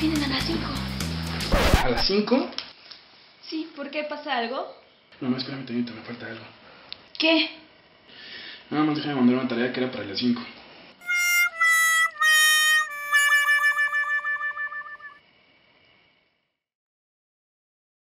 Vienen a las 5. ¿A las 5? Sí, ¿por qué? ¿Pasa algo? No, espérame, Toñita, me falta algo. ¿Qué? Nada más déjame mandar una tarea que era para las 5.